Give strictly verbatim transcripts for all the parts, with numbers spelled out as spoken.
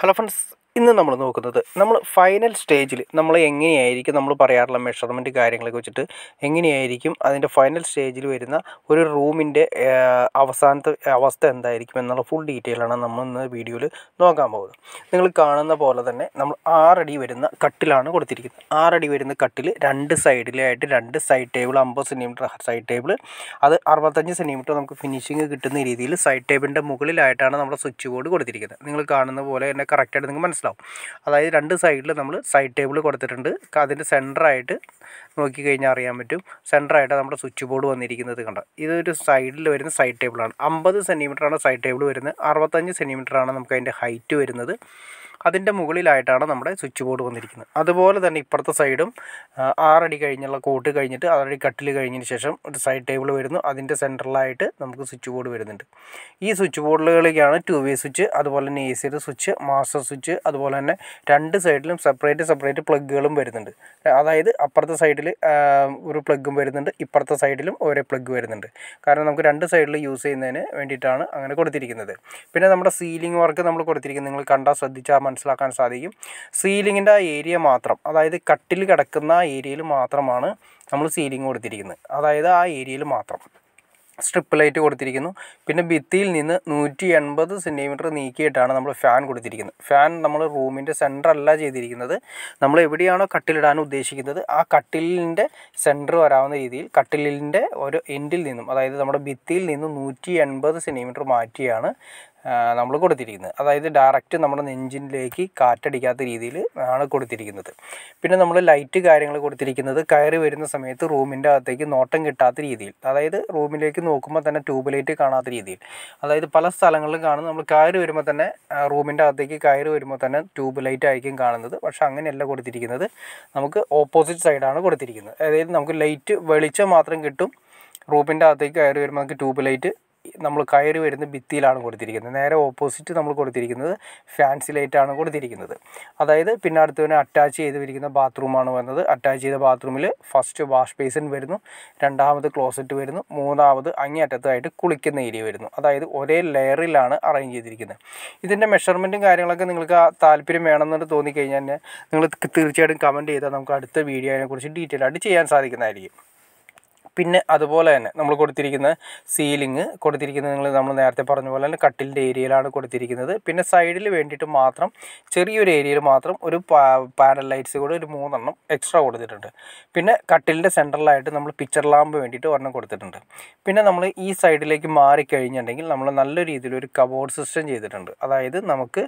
Hello friends, ഇന്ന് നമ്മൾ നോക്കുന്നത് നമ്മൾ ഫൈനൽ സ്റ്റേജിൽ നമ്മൾ എങ്ങനെയായിരിക്കും നമ്മൾ പറയാറുള്ള മെഷർമെൻറ്റ് കാര്യങ്ങളൊക്കെ വെച്ചിട്ട് എങ്ങനെയായിരിക്കും അതിൻ്റെ ഫൈനൽ സ്റ്റേജിൽ വരുന്ന ഒരു റൂമിൻ്റെ അവസാനത്തെ അവസ്ഥ എന്തായിരിക്കും എന്നുള്ള ഫുൾ ഡീറ്റെയിലാണ് നമ്മൾ ഇന്ന് വീഡിയോയിൽ നോക്കാൻ പോകുന്നത്. നിങ്ങൾ കാണുന്ന പോലെ തന്നെ നമ്മൾ ആറടി വരുന്ന കട്ടിലാണ് കൊടുത്തിരിക്കുന്നത്. ആറടി വരുന്ന കട്ടിൽ രണ്ട് സൈഡിലായിട്ട് രണ്ട് സൈഡ് ടേബിൾ അമ്പത് സെൻറ്റിമീറ്റർ സൈഡ് ടേബിൾ, അത് അറുപത്തഞ്ച് സെൻറ്റിമീറ്റർ നമുക്ക് ഫിനിഷിങ് കിട്ടുന്ന രീതിയിൽ സൈഡ് ടേബിളിൻ്റെ മുകളിലായിട്ടാണ് നമ്മുടെ സ്വിച്ച് ബോർഡ് കൊടുത്തിരിക്കുന്നത്. നിങ്ങൾ കാണുന്ന പോലെ തന്നെ കറക്റ്റായിട്ട് നിങ്ങൾക്ക് മനസ്സിലാവും. അതായത് രണ്ട് സൈഡിൽ നമ്മൾ സൈഡ് ടേബിൾ കൊടുത്തിട്ടുണ്ട്. അതിൻ്റെ സെൻറ്ററായിട്ട് നോക്കിക്കഴിഞ്ഞാൽ അറിയാൻ പറ്റും, സെൻറ്ററായിട്ട് നമ്മുടെ സ്വിച്ച് ബോർഡ് വന്നിരിക്കുന്നത് കണ്ട. ഇതൊരു സൈഡിൽ വരുന്ന സൈഡ് ടേബിളാണ്. അമ്പത് സെൻറ്റിമീറ്ററാണ് സൈഡ് ടേബിൾ വരുന്നത്, അറുപത്തഞ്ച് സെൻറ്റിമീറ്ററാണ് നമുക്ക് അതിൻ്റെ ഹൈറ്റ് വരുന്നത്. അതിൻ്റെ മുകളിലായിട്ടാണ് നമ്മുടെ സ്വിച്ച് ബോർഡ് വന്നിരിക്കുന്നത്. അതുപോലെ തന്നെ ഇപ്പുറത്തെ സൈഡും ആറടി കഴിഞ്ഞുള്ള കോട്ട് കഴിഞ്ഞിട്ട് ആറടി കട്ടിൽ കഴിഞ്ഞതിന് ശേഷം ഒരു സൈഡ് ടേബിൾ വരുന്നു. അതിൻ്റെ സെൻറ്ററിലായിട്ട് നമുക്ക് സ്വിച്ച് ബോർഡ് വരുന്നുണ്ട്. ഈ സ്വിച്ച് ബോർഡുകളിലേക്കാണ് ടു വേ സ്വിച്ച്, അതുപോലെ തന്നെ എ സിയുടെ സ്വിച്ച്, മാസ്റ്റർ സ്വിച്ച്, അതുപോലെ തന്നെ രണ്ട് സൈഡിലും സെപ്പറേറ്റ് സെപ്പറേറ്റ് പ്ലഗുകളും വരുന്നുണ്ട്. അതായത് അപ്പുറത്തെ സൈഡിൽ ഒരു പ്ലഗും വരുന്നുണ്ട്, ഇപ്പുറത്തെ സൈഡിലും ഒരേ പ്ലഗ് വരുന്നുണ്ട്. കാരണം നമുക്ക് രണ്ട് സൈഡിൽ യൂസ് ചെയ്യുന്നതിന് വേണ്ടിയിട്ടാണ് അങ്ങനെ കൊടുത്തിരിക്കുന്നത്. പിന്നെ നമ്മുടെ സീലിംഗ് വർക്ക് നമ്മൾ കൊടുത്തിരിക്കുന്നത് നിങ്ങൾ കണ്ടാൽ ശ്രദ്ധിച്ചാൽ മനസ്സിലാക്കാൻ സാധിക്കും. സീലിങ്ങിൻ്റെ ആ ഏരിയ മാത്രം, അതായത് കട്ടിൽ കിടക്കുന്ന ആ ഏരിയയിൽ മാത്രമാണ് നമ്മൾ സീലിംഗ് കൊടുത്തിരിക്കുന്നത്. അതായത് ആ ഏരിയയിൽ മാത്രം സ്ട്രിപ്പ് ലൈറ്റ് കൊടുത്തിരിക്കുന്നു. പിന്നെ ഭിത്തിയിൽ നിന്ന് നൂറ്റി എൺപത് സെൻറ്റിമീറ്റർ നീക്കിയിട്ടാണ് നമ്മൾ ഫാൻ കൊടുത്തിരിക്കുന്നത്. ഫാൻ നമ്മൾ റൂമിൻ്റെ സെൻറ്ററല്ല ചെയ്തിരിക്കുന്നത്. നമ്മൾ എവിടെയാണോ കട്ടിലിടാൻ ഉദ്ദേശിക്കുന്നത് ആ കട്ടിലിൻ്റെ സെൻറ്റർ വരാവുന്ന രീതിയിൽ കട്ടിലിൻ്റെ ഒരു എൻഡിൽ നിന്നും, അതായത് നമ്മുടെ ഭിത്തിയിൽ നിന്നും നൂറ്റി എൺപത് സെൻറ്റിമീറ്റർ മാറ്റിയാണ് നമ്മൾ കൊടുത്തിരിക്കുന്നത്. അതായത് ഡയറക്റ്റ് നമ്മുടെ നെഞ്ചിലേക്ക് കാറ്റടിക്കാത്ത രീതിയിൽ ആണ് കൊടുത്തിരിക്കുന്നത്. പിന്നെ നമ്മൾ ലൈറ്റ് കാര്യങ്ങൾ കൊടുത്തിരിക്കുന്നത് കയറി വരുന്ന സമയത്ത് റൂമിൻ്റെ അകത്തേക്ക് നോട്ടം കിട്ടാത്ത രീതിയിൽ, അതായത് റൂമിലേക്ക് നോക്കുമ്പോൾ തന്നെ ട്യൂബ് ലൈറ്റ് കാണാത്ത രീതിയിൽ. അതായത് പല സ്ഥലങ്ങളിലും കാണുന്നത് നമ്മൾ കയറി വരുമ്പോൾ തന്നെ റൂമിൻ്റെ അകത്തേക്ക് കയറി വരുമ്പോൾ തന്നെ ട്യൂബ് ലൈറ്റ് ആയിരിക്കും കാണുന്നത്. പക്ഷേ അങ്ങനെയല്ല കൊടുത്തിരിക്കുന്നത്, നമുക്ക് ഓപ്പോസിറ്റ് സൈഡാണ് കൊടുത്തിരിക്കുന്നത്. അതായത് നമുക്ക് ലൈറ്റ് വെളിച്ചം മാത്രം കിട്ടും. റൂമിൻ്റെ അകത്തേക്ക് കയറി വരുമ്പോൾ നമുക്ക് ട്യൂബ് ലൈറ്റ് നമ്മൾ കയറി വരുന്ന ഭിത്തിയിലാണ് കൊടുത്തിരിക്കുന്നത്. നേരെ ഓപ്പോസിറ്റ് നമ്മൾ കൊടുത്തിരിക്കുന്നത് ഫാൻസി ലൈറ്റാണ് കൊടുത്തിരിക്കുന്നത്. അതായത് പിന്നെ അടുത്ത് തന്നെ അറ്റാച്ച് ചെയ്തിരിക്കുന്ന ബാത്റൂമാണ് വന്നത്. അറ്റാച്ച് ചെയ്ത ബാത്റൂമിൽ ഫസ്റ്റ് വാഷ് ബേസിൻ വരുന്നു, രണ്ടാമത് ക്ലോസറ്റ് വരുന്നു, മൂന്നാമത് അങ്ങേയറ്റത്തായിട്ട് കുളിക്കുന്ന ഏരിയ വരുന്നു. അതായത് ഒരേ ലെയറിലാണ് അറേഞ്ച് ചെയ്തിരിക്കുന്നത്. ഇതിൻ്റെ മെഷർമെൻറ്റും കാര്യങ്ങളൊക്കെ നിങ്ങൾക്ക് താല്പര്യം വേണമെന്ന് തോന്നിക്കഴിഞ്ഞാൽ നിങ്ങൾ തീർച്ചയായിട്ടും കമൻറ്റ് ചെയ്താൽ നമുക്ക് അടുത്ത വീഡിയോയെ കുറിച്ച് ഡീറ്റെയിൽ ആയിട്ട് ചെയ്യാൻ സാധിക്കുന്നതായിരിക്കും. പിന്നെ അതുപോലെ തന്നെ നമ്മൾ കൊടുത്തിരിക്കുന്ന സീലിംഗ് കൊടുത്തിരിക്കുന്നത് നിങ്ങൾ നമ്മൾ നേരത്തെ പറഞ്ഞ പോലെ തന്നെ കട്ടിലിൻ്റെ ഏരിയയിലാണ് കൊടുത്തിരിക്കുന്നത്. പിന്നെ സൈഡിൽ വേണ്ടിയിട്ട് മാത്രം ചെറിയൊരു ഏരിയയിൽ മാത്രം ഒരു പാനൽ ലൈറ്റ്സ് കൂടെ ഒരു മൂന്നെണ്ണം എക്സ്ട്രാ കൊടുത്തിട്ടുണ്ട്. പിന്നെ കട്ടിലിൻ്റെ സെൻറ്ററിലായിട്ട് നമ്മൾ പിക്ചർ ലാമ്പ് വേണ്ടിയിട്ട് ഒരെണ്ണം കൊടുത്തിട്ടുണ്ട്. പിന്നെ നമ്മൾ ഈ സൈഡിലേക്ക് മാറിക്കഴിഞ്ഞിട്ടുണ്ടെങ്കിൽ നമ്മൾ നല്ല രീതിയിലൊരു കബോർഡ് സിസ്റ്റം ചെയ്തിട്ടുണ്ട്. അതായത് നമുക്ക്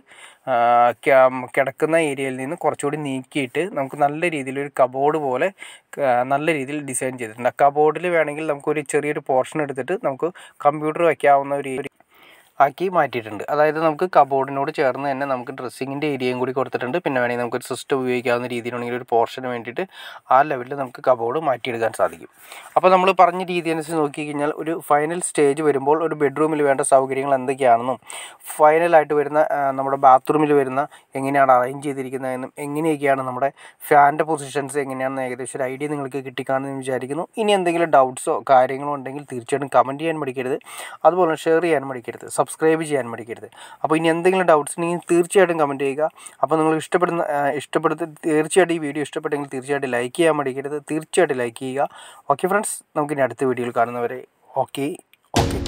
കിടക്കുന്ന ഏരിയയിൽ നിന്ന് കുറച്ചുകൂടി നീക്കിയിട്ട് നമുക്ക് നല്ല രീതിയിലൊരു കബോർഡ് പോലെ നല്ല രീതിയിൽ ഡിസൈൻ ചെയ്തിട്ടുണ്ട്. ആ കബോർഡിൽ വേണമെങ്കിൽ നമുക്കൊരു ചെറിയൊരു പോർഷൻ എടുത്തിട്ട് നമുക്ക് കമ്പ്യൂട്ടർ വയ്ക്കാവുന്ന ഒരു ആക്കി മാറ്റിയിട്ടുണ്ട്. അതായത് നമുക്ക് കബോർഡിനോട് ചേർന്ന് തന്നെ നമുക്ക് ഡ്രസ്സിങ്ങിൻ്റെ ഏരിയയും കൂടി കൊടുത്തിട്ടുണ്ട്. പിന്നെ വേണമെങ്കിൽ നമുക്കൊരു സിസ്റ്റം ഉപയോഗിക്കാവുന്ന രീതിയിലാണെങ്കിൽ ഒരു പോർഷന് വേണ്ടിയിട്ട് ആ ലെവലിൽ നമുക്ക് കബോർഡ് മാറ്റിയെടുക്കാൻ സാധിക്കും. അപ്പോൾ നമ്മൾ പറഞ്ഞ രീതി അനുസരിച്ച് നോക്കിക്കഴിഞ്ഞാൽ ഒരു ഫൈനൽ സ്റ്റേജ് വരുമ്പോൾ ഒരു ബെഡ്റൂമിൽ വേണ്ട സൗകര്യങ്ങൾ എന്തൊക്കെയാണെന്നും ഫൈനലായിട്ട് വരുന്ന നമ്മുടെ ബാത്റൂമിൽ വരുന്ന എങ്ങനെയാണ് അറേഞ്ച് ചെയ്തിരിക്കുന്നതെന്നും എങ്ങനെയൊക്കെയാണ് നമ്മുടെ ഫാനിൻ്റെ പൊസിഷൻസ് എങ്ങനെയാണെന്ന് ഏകദേശം ഒരു ഐഡിയ നിങ്ങൾക്ക് കിട്ടിക്കാണെന്ന് വിചാരിക്കുന്നു. ഇനി എന്തെങ്കിലും ഡൗട്ട്സോ കാര്യങ്ങളോ ഉണ്ടെങ്കിൽ തീർച്ചയായിട്ടും കമൻറ്റ് ചെയ്യാൻ മടിക്കരുത്. അതുപോലെ ഷെയർ ചെയ്യാൻ മടിക്കരുത്, സബ്സ്ക്രൈബ് ചെയ്യാൻ മടിക്കരുത്. അപ്പോൾ ഇനി എന്തെങ്കിലും ഡൗട്ട്സ് ഉണ്ടെങ്കിൽ തീർച്ചയായിട്ടും കമൻറ്റ് ചെയ്യുക. അപ്പോൾ നിങ്ങൾ ഇഷ്ടപ്പെടുന്ന ഇഷ്ടപ്പെടുത്ത തീർച്ചയായിട്ടും ഈ വീഡിയോ ഇഷ്ടപ്പെട്ടെങ്കിൽ തീർച്ചയായിട്ടും ലൈക്ക് ചെയ്യാൻ മടിക്കരുത്. തീർച്ചയായിട്ടും ലൈക്ക് ചെയ്യുക. ഓക്കെ ഫ്രണ്ട്സ്, നമുക്കിനി അടുത്ത വീഡിയോയിൽ കാണുന്നവരെ ഓക്കെ ഓക്കെ.